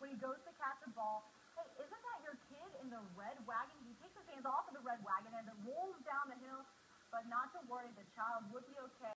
he goes to catch a ball. Hey, isn't that your kid in the red wagon? He takes his hands off of the red wagon and it rolls down the hill. But not to worry, the child would be okay.